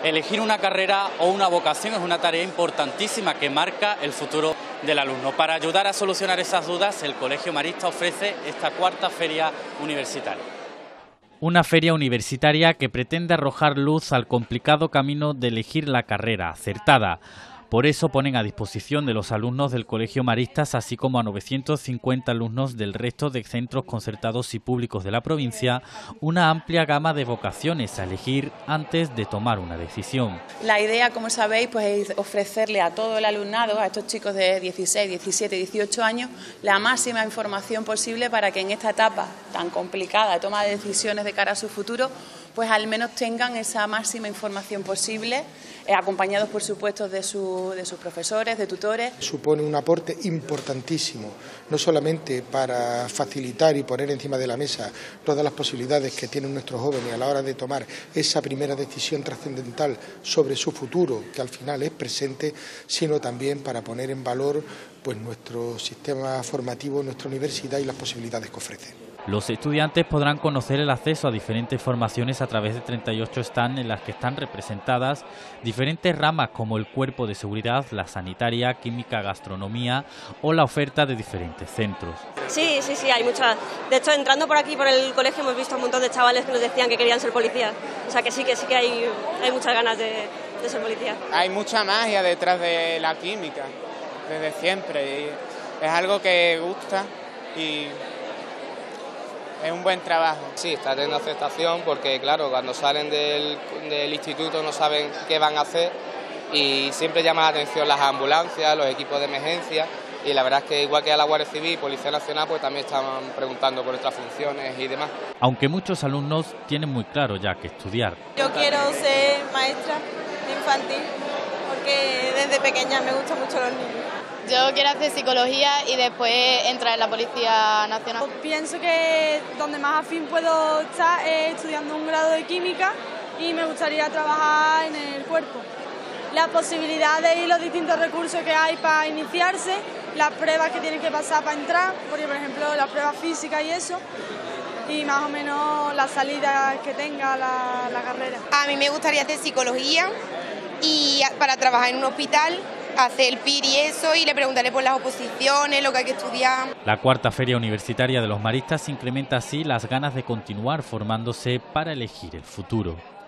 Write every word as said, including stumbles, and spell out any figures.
Elegir una carrera o una vocación es una tarea importantísima que marca el futuro del alumno. Para ayudar a solucionar esas dudas, el Colegio Marista ofrece esta cuarta feria universitaria. Una feria universitaria que pretende arrojar luz al complicado camino de elegir la carrera acertada. Por eso ponen a disposición de los alumnos del Colegio Maristas, así como a novecientos cincuenta alumnos del resto de centros concertados y públicos de la provincia, una amplia gama de vocaciones a elegir antes de tomar una decisión. La idea, como sabéis, pues es ofrecerle a todo el alumnado, a estos chicos de dieciséis, diecisiete, dieciocho años, la máxima información posible para que en esta etapa tan complicada de toma de decisiones de cara a su futuro, pues al menos tengan esa máxima información posible, eh, acompañados por supuesto de, su, de sus profesores, de tutores. Supone un aporte importantísimo, no solamente para facilitar y poner encima de la mesa todas las posibilidades que tienen nuestros jóvenes a la hora de tomar esa primera decisión trascendental sobre su futuro, que al final es presente, sino también para poner en valor pues, nuestro sistema formativo, nuestra universidad y las posibilidades que ofrece. Los estudiantes podrán conocer el acceso a diferentes formaciones a través de treinta y ocho stands en las que están representadas diferentes ramas como el cuerpo de seguridad, la sanitaria, química, gastronomía o la oferta de diferentes centros. Sí, sí, sí, hay muchas. De hecho, entrando por aquí, por el colegio, hemos visto un montón de chavales que nos decían que querían ser policías. O sea que sí, que sí que hay, hay muchas ganas de, de ser policía. Hay mucha magia detrás de la química, desde siempre. Y es algo que gusta y es un buen trabajo. Sí, está teniendo aceptación porque, claro, cuando salen del, del instituto no saben qué van a hacer y siempre llama la atención las ambulancias, los equipos de emergencia y la verdad es que igual que a la Guardia Civil y Policía Nacional pues también están preguntando por nuestras funciones y demás. Aunque muchos alumnos tienen muy claro ya que estudiar. Yo quiero ser maestra de infantil porque desde pequeña me gustan mucho los niños. Yo quiero hacer psicología y después entrar en la Policía Nacional. Pienso que donde más afín puedo estar es estudiando un grado de química y me gustaría trabajar en el cuerpo. Las posibilidades y los distintos recursos que hay para iniciarse, las pruebas que tienen que pasar para entrar, porque por ejemplo las pruebas físicas y eso, y más o menos las salidas que tenga la, la carrera. A mí me gustaría hacer psicología y para trabajar en un hospital, hacer el P I R y eso, y le preguntaré por las oposiciones, lo que hay que estudiar. La cuarta feria universitaria de los Maristas incrementa así las ganas de continuar formándose para elegir el futuro.